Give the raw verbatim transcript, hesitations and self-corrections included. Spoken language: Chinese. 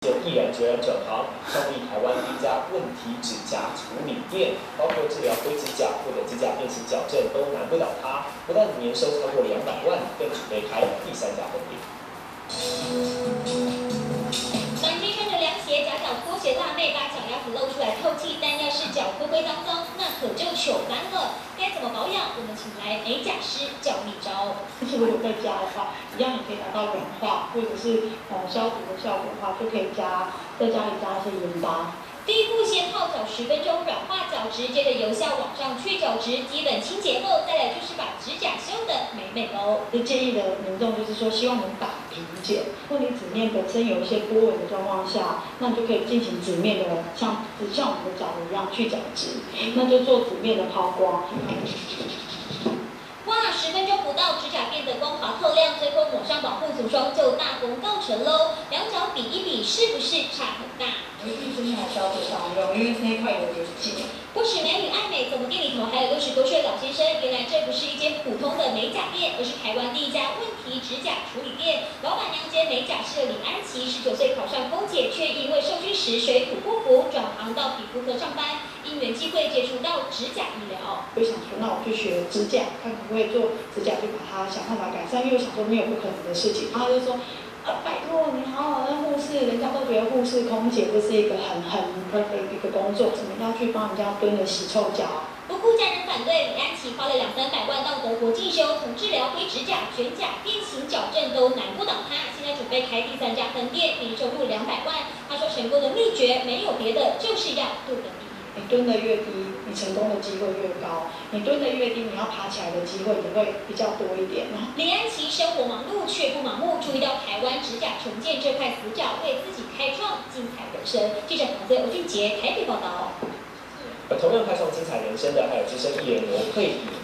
就毅然决然转行，创立台湾第一家问题指甲处理店，包括治疗灰指甲或者指甲变形矫正都难不倒他。不但年收超过两百万，更准备开第三家分店。 满天穿着凉鞋、夹脚拖鞋辣妹把脚丫子露出来透气，但要是脚灰灰脏脏，那可就糗难了。该怎么保养？我们请来美甲师教一招。 如果在家的话，一样也可以达到软化或者是呃消毒的效果的话，就可以加在家里加一些盐巴。 第一步，先泡脚十分钟，软化角质，接着由下往上去角质，基本清洁后，再来就是把指甲修得美美喽。 就建议的民众就是说，希望能打平剪。如果你指面本身有一些波纹的状况下，那你就可以进行指面的像像我们的脚一样去角质，那就做指面的抛光。 哇，十分钟不到，指甲变得光滑透亮，最后抹上保护组霜就大功告成喽。两脚比一比，是不是差很大？ 一定真的还是要非常用，因为那一块有点紧。 不止美女爱美，怎么店里头还有六十多岁老先生？原来这不是一间普通的美甲店，而是台湾第一家问题指甲处理店。老板娘兼美甲师的李安琪，十九岁考上空姐，却因为受训时水土不服，转行到皮肤科上班。因缘际会接触到指甲医疗， 我想说，那我去学指甲，看可不可以做指甲，就把它想办法改善。因为我想说没有不可能的事情，然后他就说。啊，拜托你好好的护士，人家都觉得护士、空姐这是一个很很 perfect 一个工作，怎么要去帮人家蹲着洗臭脚？ 不顾家人反对，李安琪花了两三百万到德国进修，从治疗灰指甲、卷甲、变形矫正都难不倒他。现在准备开第三家分店，年收入两百万。他说成功的秘诀没有别的，就是要蹲得低。 你蹲得越低，你成功的机会越高；你蹲得越低，你要爬起来的机会也会比较多一点。 李安琪生活忙碌却不盲目，注意到台湾指甲重建这块死角，为自己开创精彩人生。记者黄泽欧俊杰台北报道。 而同样开创精彩人生的，还有资深艺人罗佩颖。